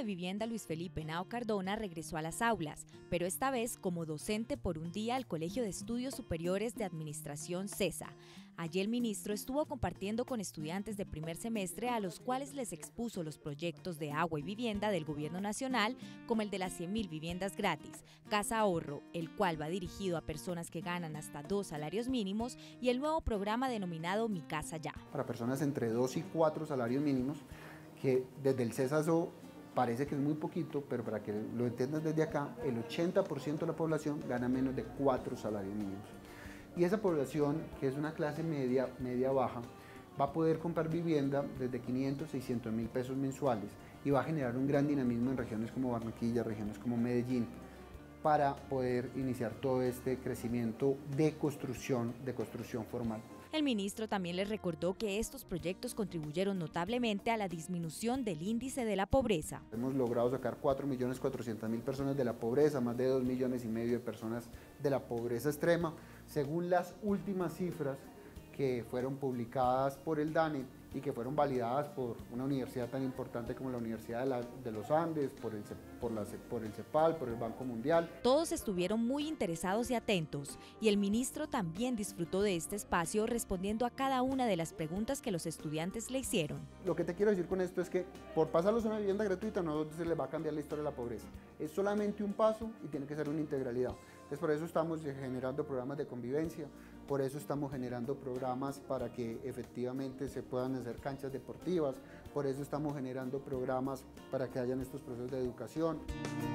de Vivienda Luis Felipe Henao Cardona regresó a las aulas, pero esta vez como docente por un día al Colegio de Estudios Superiores de Administración CESA. Allí el ministro estuvo compartiendo con estudiantes de primer semestre a los cuales les expuso los proyectos de agua y vivienda del Gobierno Nacional, como el de las 100.000 viviendas gratis, Casa Ahorro, el cual va dirigido a personas que ganan hasta 2 salarios mínimos, y el nuevo programa denominado Mi Casa Ya. Para personas entre 2 y 4 salarios mínimos, que desde el CESASO parece que es muy poquito, pero para que lo entiendan desde acá, el 80% de la población gana menos de 4 salarios mínimos. Y esa población, que es una clase media, media-baja, va a poder comprar vivienda desde 500, 600 mil pesos mensuales y va a generar un gran dinamismo en regiones como Barranquilla, regiones como Medellín, para poder iniciar todo este crecimiento de construcción formal. El ministro también les recordó que estos proyectos contribuyeron notablemente a la disminución del índice de la pobreza. Hemos logrado sacar 4.400.000 personas de la pobreza, más de 2,5 millones de personas de la pobreza extrema, según las últimas cifras que fueron publicadas por el DANE y que fueron validadas por una universidad tan importante como la Universidad de los Andes, por el CEPAL, por el Banco Mundial. Todos estuvieron muy interesados y atentos, y el ministro también disfrutó de este espacio respondiendo a cada una de las preguntas que los estudiantes le hicieron. Lo que te quiero decir con esto es que por pasarlos a una vivienda gratuita no se les va a cambiar la historia de la pobreza. Es solamente un paso y tiene que ser una integralidad. Entonces por eso estamos generando programas de convivencia, por eso estamos generando programas para que efectivamente se puedan hacer canchas deportivas, por eso estamos generando programas para que hayan estos procesos de educación.